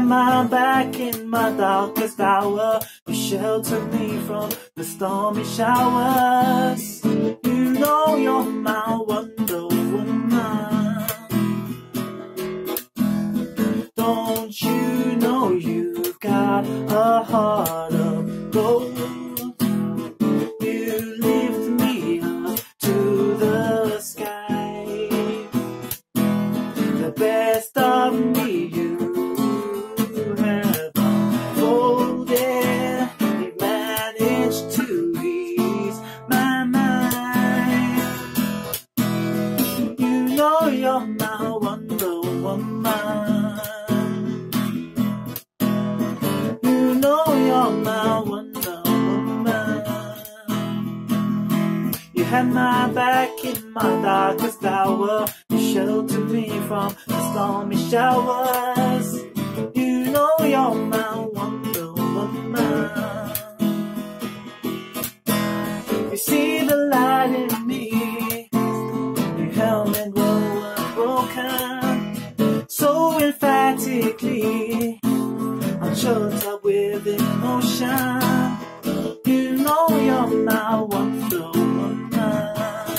my back in my darkest hour. You shelter me from the stormy showers. You know you're my Wonder Woman. Don't you know you've got a heart of gold? You lift me up to the sky. The best of me you have unfolded. You managed to ease my mind. You know you're my Wonder Woman. You know you're my Wonder Woman. You had my back in my darkest hour. You shelter me from the stormy showers. You know you're my Wonder Woman. You see the light in me. You held me when we were broken, so emphatically. I'm choked up with emotion. You know you're my Wonder Woman.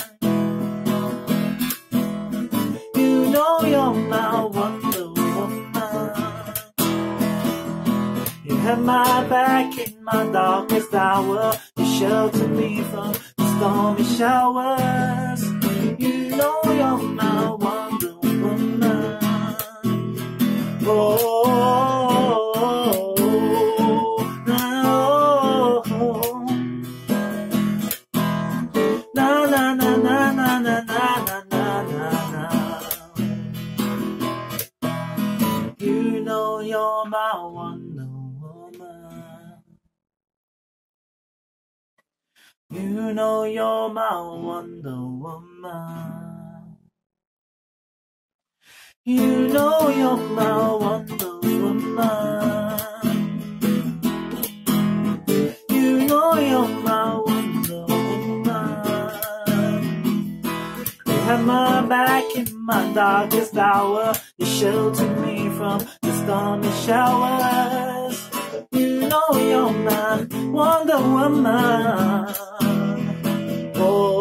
You know you're my Wonder Woman. You have my back in my darkest hour. You shelter me from the stormy showers. You know you're my Wonder Woman. Oh. You know you're my Wonder Woman. You know you're my Wonder Woman. You know you're my Wonder Woman. You know you're my Wonder Woman. You have my back in my darkest hour. You shelter me from the stormy showers. You know you're my Wonder Woman. Oh.